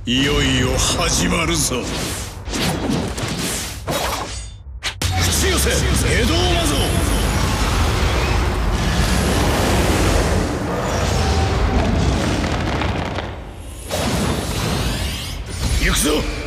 いよいよ始まるぞ。口寄せ江戸魔像。行くぞ。